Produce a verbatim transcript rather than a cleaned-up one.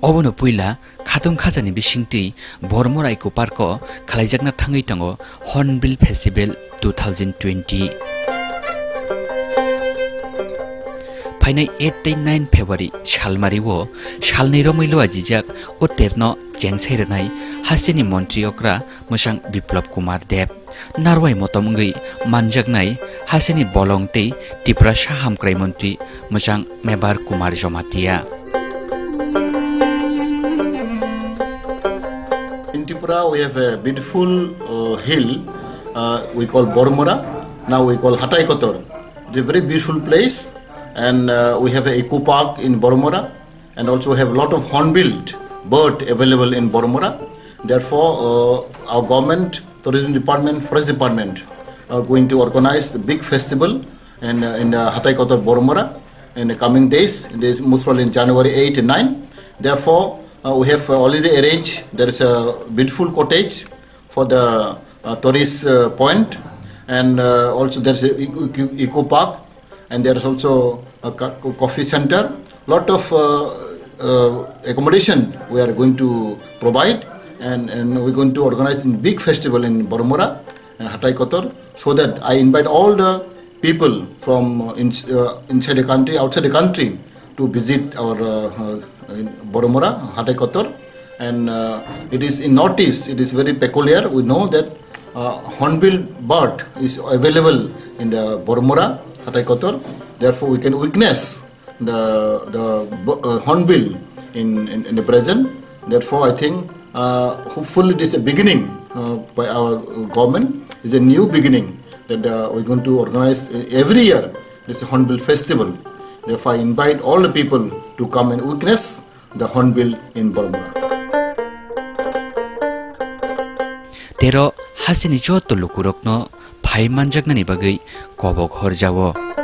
Obono puila khatung khajani bisingti Bormora Eco Park o khalaijakna thangai tango Hornbill Festival twenty twenty. Painai eight to nine February Shalmari wo Shalni Romailo ajijak o terno jengsairnai hasini Montri okra musang Biplop Kumar Deb narwai motomngai manjaknai hasini bolongtei Tipra Shaham Krai Montri musang Mebar Kumar Jomatia. In Tripura, we have a beautiful uh, hill uh, we call Bormora. Now we call Hatai Kotor. It's a very beautiful place, and uh, we have an eco park in Bormora, and also we have a lot of hornbilled bird available in Bormora. Therefore, uh, our government, tourism department, forest department are going to organize a big festival in uh, in uh, Hatai Kotor Bormora in the coming days. Days most probably in January eighth and ninth. Therefore. Uh, we have uh, already arranged, there is a beautiful cottage for the uh, tourist uh, point, and uh, also there is a eco, eco park, and there is also a co coffee center. Lot of uh, uh, accommodation we are going to provide, and, and we're going to organize a big festival in Bormora and Hatai Kotor, so that I invite all the people from uh, in, uh, inside the country, outside the country, to visit our uh, uh, in Bormora, Hatai Kotor, and uh, it is in Northeast. It is very peculiar. We know that uh, hornbill bird is available in the Bormora, Hatai Kotor. Therefore, we can witness the the uh, hornbill in, in in the present. Therefore, I think uh, hopefully this is a beginning uh, by our government. It's a new beginning that uh, we're going to organize every year. This Hornbill Festival. Therefore, I invite all the people to come and witness the hornbill in Bormora. Tero hasini jo tulukurokno phai manjakna ni bagai kobok horjawo.